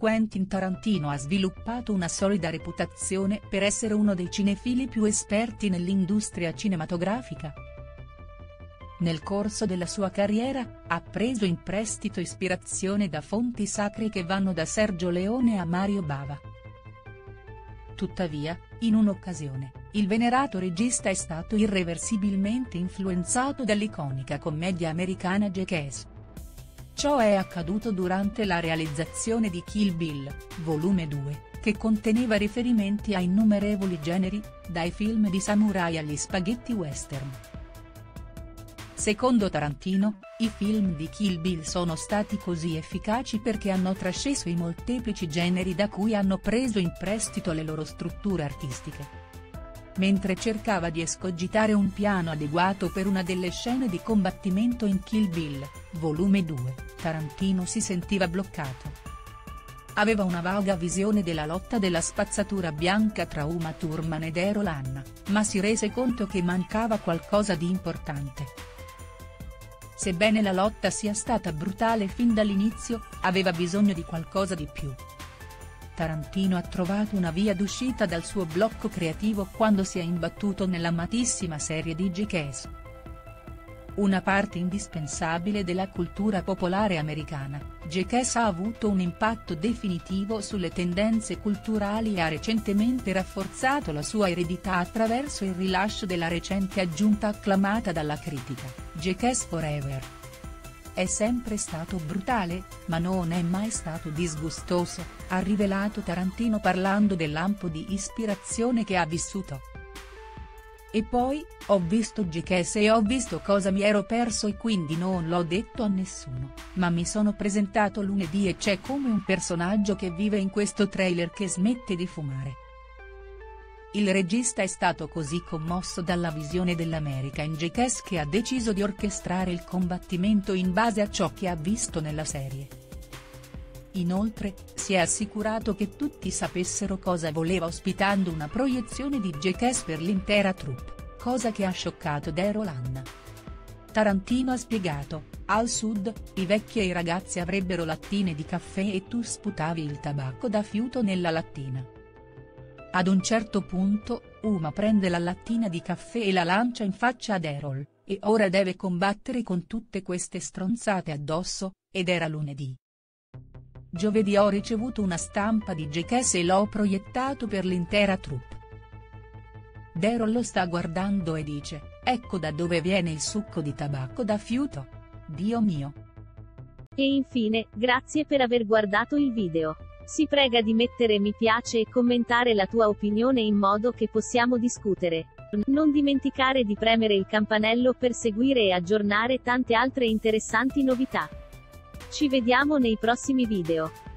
Quentin Tarantino ha sviluppato una solida reputazione per essere uno dei cinefili più esperti nell'industria cinematografica. Nel corso della sua carriera, ha preso in prestito ispirazione da fonti sacre che vanno da Sergio Leone a Mario Bava. Tuttavia, in un'occasione, il venerato regista è stato irreversibilmente influenzato dall'iconica commedia americana Jackass. Ciò è accaduto durante la realizzazione di Kill Bill, volume 2, che conteneva riferimenti a innumerevoli generi, dai film di samurai agli spaghetti western. Secondo Tarantino, i film di Kill Bill sono stati così efficaci perché hanno trasceso i molteplici generi da cui hanno preso in prestito le loro strutture artistiche. Mentre cercava di escogitare un piano adeguato per una delle scene di combattimento in Kill Bill, volume 2, Tarantino si sentiva bloccato. Aveva una vaga visione della lotta della spazzatura bianca tra Uma Thurman ed Errol Anna, ma si rese conto che mancava qualcosa di importante. Sebbene la lotta sia stata brutale fin dall'inizio, aveva bisogno di qualcosa di più. Tarantino ha trovato una via d'uscita dal suo blocco creativo quando si è imbattuto nell'amatissima serie di Jackass. Una parte indispensabile della cultura popolare americana, Jackass ha avuto un impatto definitivo sulle tendenze culturali e ha recentemente rafforzato la sua eredità attraverso il rilascio della recente aggiunta acclamata dalla critica, Jackass Forever. È sempre stato brutale, ma non è mai stato disgustoso, ha rivelato Tarantino parlando del lampo di ispirazione che ha vissuto. E poi, ho visto Jackass e ho visto cosa mi ero perso e quindi non l'ho detto a nessuno, ma mi sono presentato lunedì e c'è come un personaggio che vive in questo trailer che smette di fumare. Il regista è stato così commosso dalla visione dell'America in Jackass che ha deciso di orchestrare il combattimento in base a ciò che ha visto nella serie. Inoltre, si è assicurato che tutti sapessero cosa voleva ospitando una proiezione di Jackass per l'intera troupe, cosa che ha scioccato Errol Anna. Tarantino ha spiegato: al sud, i vecchi e i ragazzi avrebbero lattine di caffè e tu sputavi il tabacco da fiuto nella lattina. Ad un certo punto, Uma prende la lattina di caffè e la lancia in faccia ad Errol, e ora deve combattere con tutte queste stronzate addosso, ed era lunedì. Giovedì ho ricevuto una stampa di Jackass e l'ho proiettato per l'intera troupe. Errol lo sta guardando e dice: ecco da dove viene il succo di tabacco da fiuto. Dio mio. E infine, grazie per aver guardato il video. Si prega di mettere mi piace e commentare la tua opinione in modo che possiamo discutere. Non dimenticare di premere il campanello per seguire e aggiornare tante altre interessanti novità. Ci vediamo nei prossimi video.